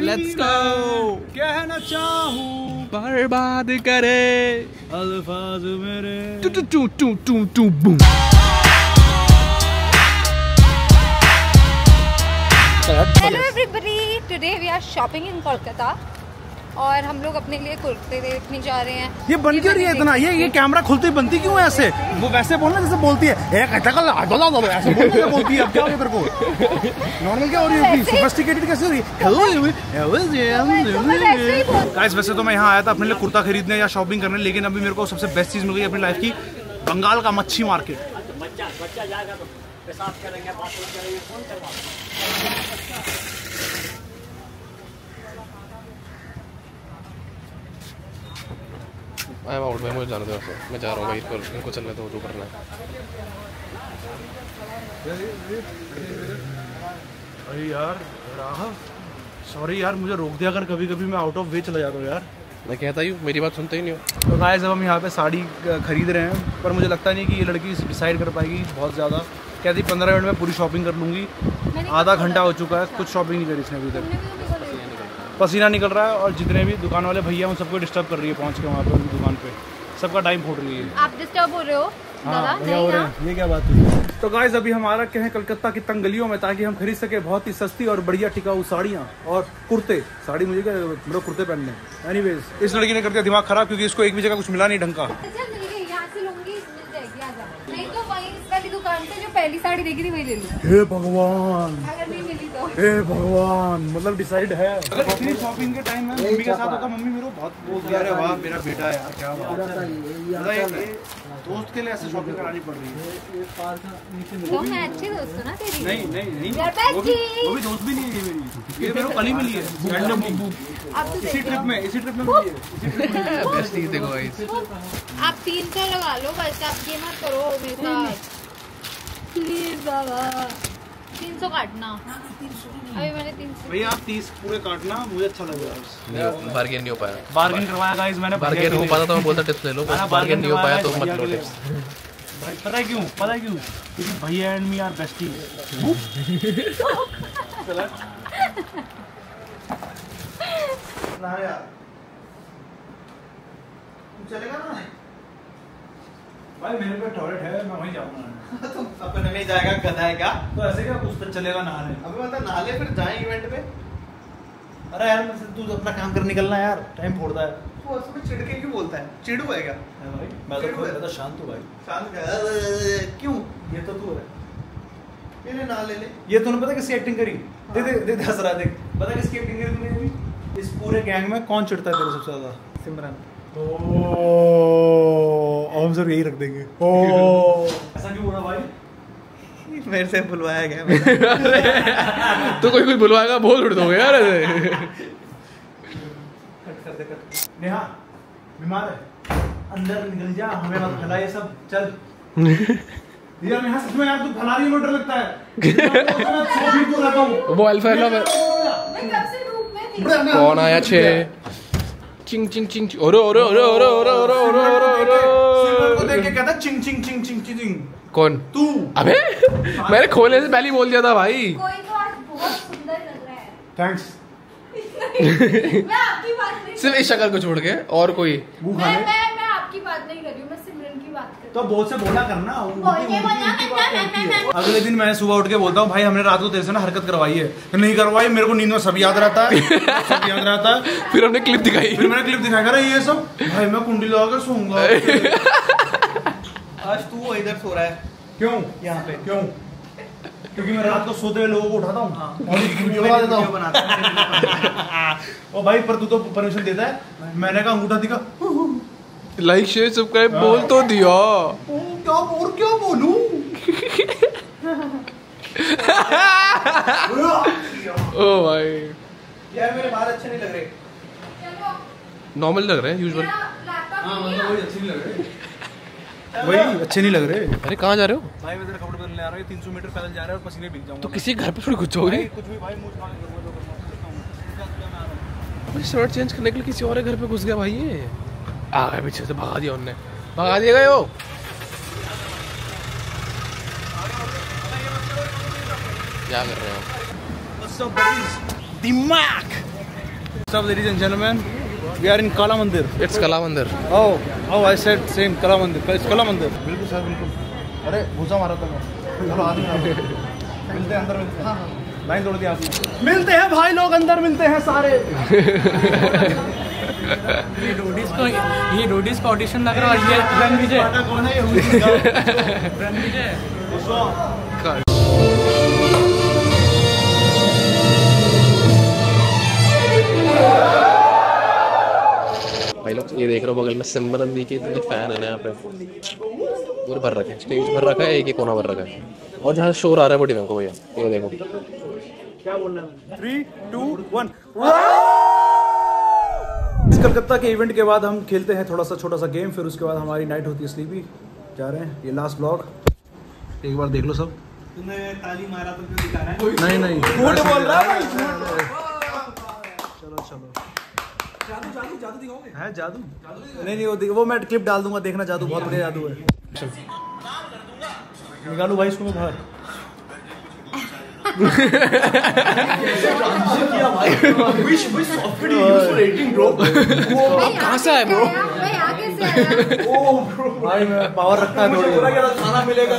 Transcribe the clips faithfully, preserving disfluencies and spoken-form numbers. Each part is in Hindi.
Let's go. कहना चाहूँ बर्बाद करे अल्फाज मेरे। टू टू टू टू टू टू बूम। Hello everybody, today we are shopping in Kolkata और हम लोग अपने लिए कुर्ते देखने जा रहे हैं। ये बन क्यों रही है इतना? ये ये कैमरा खुलती बनती क्यों है ऐसे? वो वैसे बोलना जैसे बोलती है एक ऐसा कर ऐसे बोलना बोलती है। अब क्या हो तेरे को? नॉर्मल क्या हो रही है? सोफिस्टिकेटेड कैसे हो रही है? गाइस वैसे तो मैं यहाँ आया था अपने लिए कुर्ता खरीदने या शॉपिंग करने, लेकिन अभी मेरे को सबसे बेस्ट चीज मिल गई अपनी लाइफ की, बंगाल का मच्छी मार्केट। बच्चा बच्चा जाएगा तो पेशाब करेंगे, बात करेंगे, फोन करवा। आई एम आउट भाई, मुझे जाने दो। मैं जा रहा हूँ भाई, पर इनको चलने दो, जो करना है। अरे यार राघव, सॉरी यार, मुझे रोक दिया कर। कभी कभी मैं आउट ऑफ वे चला जाता हूँ यार। मैं कहता ही हूँ, मेरी बात सुनते ही नहीं हो। तो गाइस अब हम यहाँ पे साड़ी खरीद रहे हैं, पर मुझे लगता नहीं कि ये लड़की डिसाइड कर पाएगी बहुत ज़्यादा। कहती पंद्रह मिनट में पूरी शॉपिंग कर लूँगी। आधा घंटा हो चुका है, कुछ शॉपिंग नहीं करी इसने अभी तक। पसीना निकल रहा है और जितने भी दुकान वाले भैया उन सबको डिस्टर्ब कर रही है पहुँच के वहाँ पे उनकी दुकान पे। सबका टाइम फोड़ रही है। आप डिस्टर्ब हो रहे हो? हाँ भैया हो रहे हैं। ये क्या बात हुई? तो गाइस अभी हमारा क्या है कलकत्ता की तंग गलियों में, ताकि हम खरीद सके बहुत ही सस्ती और बढ़िया टिकाऊ साड़ियाँ और कुर्ते। साड़ी मुझे क्या, मेरे कुर्ते पहनने। एनीवेज इस लड़की ने कर दिया दिमाग खराब, क्योंकि इसको एक भी जगह कुछ मिला नहीं ढंग का। दुकान से जो पहली साड़ी देखी थी वही ले लूं। हे भगवान, अगर नहीं मिली तो हे भगवान, मतलब डिसाइड है। अगर इतनी शॉपिंग के टाइम में मम्मी के साथ होता, मम्मी मेरे को बहुत बोलती है, अरे वाह मेरा बेटा है यार, क्या बात है। दोस्त के लिए ऐसे शॉपिंग करानी पड़ रही है। तो मैं अच्छी दोस्त हूं ना तेरी? नहीं नहीं नहीं, वो भी वो भी दोस्त भी नहीं है मेरी, ये मेरे को कल ही मिली है। अब इसी ट्रिप में इसी ट्रिप में मिली है। बेस्ट चीज देखो गाइस, आप तीन सौ लगा लो बस, आप ये मत करो मेरे साथ प्लीज बाबा। तीन सौ काटना अभी मैंने तीन सौ। भैया आप तीस पूरे काटना, मुझे अच्छा लग रहा है। बार्गेन नहीं हो पाया। बार्गेन करवाया गाइस मैंने। बार्गेन हो पाता तो मैं बोलता टिप्स ले लो, बार्गेन नहीं हो पाया तो मत लो टिप्स। पता है क्यों? पता है क्यों? क्योंकि भैया एंड मी आर बेस्टी। चलेगा ना भाई? मेरे पे टॉयलेट है, मैं वहीं जाऊंगा। तुम अपने नहीं जाएगा, गधा है क्या? तो ऐसे क्या कुछ तो चलेगा नहाने? अबे मतलब नहा ले फिर जाए इवेंट पे। अरे यार तू अपना काम कर निकलना यार, टाइम फोड़ता है। तू उसमें चिढ़के क्यों बोलता है? चिड़ू है क्या? भाई मैं तो खुद ज्यादा शांत हूँ भाई। शांत है क्यों? ये तो तू है। ये ले, नहा ले ले। ये तूने पता किसकी एक्टिंग करी? दे दे दे हंस रहा, देख। पता किसकी एक्टिंग करी तूने अभी? इस पूरे गैंग में कौन चिढ़ता है तेरे सबसे ज्यादा? सिमरन। ओह हम सब यही रख देंगे। ओह ऐसा क्यों बोला भाई? मेरे से बुलवाया गया। तो कोई कोई बुलवाएगा, बोल उड़ दोगे यार ऐसे। कट कर दे, कट। नेहा बीमार है, अंदर निकल जा, हमें मत फैला ये सब। चल यार नेहा, सच में यार तू फैला रही है, मुझे डर लगता है। वो अल्फा है। मैं कब से धूप में थी। कौन आया छे? चिंग चिंग चिंग। ओरे ओरे ओरे ओरे ओरे ओरे ओरे ओरे ओरे। सिमरन को देख के कहता चिंग चिंग चिंग चिंग चिंग। कौन? तू। अबे मैंने खोलने से पहले ही बोल दिया था भाई। कोई तो आज बहुत सुंदर लग रहा है। थैंक्स। मैं आपकी बात नहीं, सिर्फ इस शक्ल को छोड़ के और कोई। मैं मैं मैं आपकी बात नहीं कर रही हूँ, मैं सिमरन की बात कर रही हूँ। तो बहुत से बोला करना। बोल के बोलना। अगले दिन मैं सुबह उठ के बोलता हूँ भाई हमने रात को तेरे से ना हरकत करवाई है। नहीं करवाई, मेरे को नींद में सब याद रहता है, सब याद रहता है। फिर हमने क्लिप दिखाई। फिर मैंने क्लिप दिखाया कर ये सब। भाई मैं कुंडी लगाकर सोऊंगा। आज तू इधर सो रहा है क्यों? यहाँ पे क्यों? क्योंकि मैं रात को सोते हुए लोगों को उठाता हूँ और वीडियो बना देता हूँ। ओ भाई पर तू तो परमिशन देता है। मैंने कहा अंगूठा दिखा। लाइक शेयर सब्सक्राइब बोल तो दिया। क्या और क्या बोलूं? ओ भाई यार मेरे बाल अच्छे नहीं लग रहे। नॉर्मल लग रहे हैं यूजुअल। हाँ मतलब वही अच्छे नहीं लग रहे। वही अच्छे नहीं लग रहे। अरे कहाँ जा रहे हो भाई मैं तेरे कपड़े बदलने आ रहा हूँ। तीन सौ मीटर पैदल जा रहा है और पसीने भीग जाऊंगा। तो किसी घर पे थोड़ी कुछ हो गई। कुछ भी भाई मुझे खाने मुझे शर्ट चेंज करने के लिए किसी और घर पे घुस गया भाई। ये आ गए पीछे से, भगा दिया उनने, भगा दिए गए हो। क्या कर रहे हो? दिमाग What's up, ladies and gentlemen? We are in Kala Mandir. It's Kala Mandir. Oh, oh, I said same Kala Mandir. It's Kala Mandir. बिल्कुल सर बिल्कुल. अरे भूसा मारा था मैं. चलो आदमी मिलते हैं अंदर मिलते हैं. लाइन तोड़ दी आपने. मिलते हैं भाई लोग अंदर मिलते हैं सारे. ये रोडीज को ये रोडीज का ऑडिशन लग रहा है और ये रणविजय कौन है ये? रणविजय भाई लोग ये देख रहे हो बगल में सिमरन दी के इतने फैन है ना यहाँ पे पूरे भर रखे हैं स्टेज भर रखा है एक एक कोना भर रखा है और जहाँ शोर आ रहा है बड़ी को भैया ये देखो क्या बोलना है? Three two one. इस कलकत्ता के इवेंट के बाद हम खेलते हैं थोड़ा सा छोटा सा गेम, फिर उसके बाद हमारी नाइट होती है स्लीपी. जा रहे हैं, ये लास्ट ब्लॉग एक बार देख लो सब. तूने ताली मारा तो क्यों दिखा रहा है? नहीं नहीं झूठ बोल रहा है. चलो चलो जादू जादू जादू दिखाओगे? है जादू? नहीं नहीं वो वो मैं क्लिप डाल दूंगा, देखना. जादू बहुत बढ़िया जादू है. निकालू भाई इसको मैं बाहर. कहाँ से आए ब्रो? भाई मैं पावर रखता है थोड़ी. खाना मिलेगा.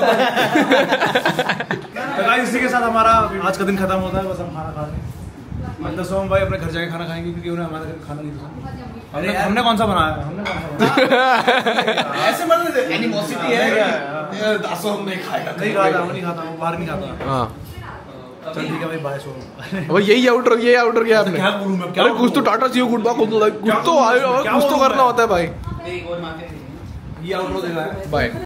इसी के साथ हमारा आज का दिन खत्म होता है. बस हम खाना खा रहे हैं. मतलब सोम भाई अपने घर जाके खाना खाएंगे क्योंकि उन्हें हमारे घर खाना नहीं पसंद. हमने हमने कौन सा बनाया? हमने कौन सा बनाया? ऐसे मत दे. एनिमोसिटी है क्या? दासो हम नहीं खाएगा. नहीं खाता, वो नहीं खाता, वो बाहर नहीं खाता. हाँ चल ठीक है भाई, बाय. सो वो यही आउटर ये आउटर किया आपने. क्या करूं मैं? अरे कुछ तो टाटा सी गुड बाय कुछ तो कुछ तो कुछ तो करना होता है भाई. ये आउटरो दे रहा है. बाय.